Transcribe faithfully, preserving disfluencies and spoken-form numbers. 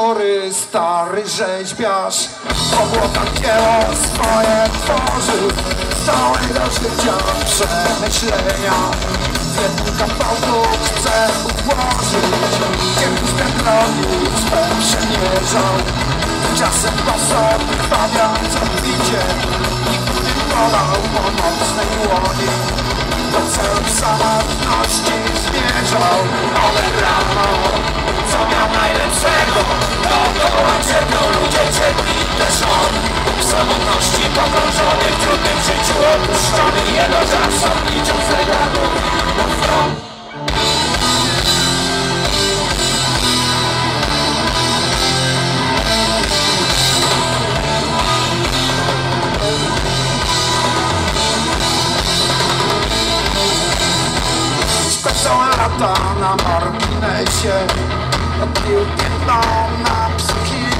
chory, stary rzeźbiarz. Obłota dzieło swoje tworzył, z całego życia przemyślenia. W jednym kawałku chcę ułożyć, kiedyś ten drogi swe przemierzał. Czasem boso krwawiąc odbicie, nikt nie wolał pomocnej łoni. Do celu samotności zmierzał, ale rano, co miał najlepszego, dookoła cierpią ludzie, cierpi też on. W samotności pogrążony, w trudnym życiu opuszczony, jego czas liczą zegarów na front. Całe lata na marginesie odbił piętno na psychice.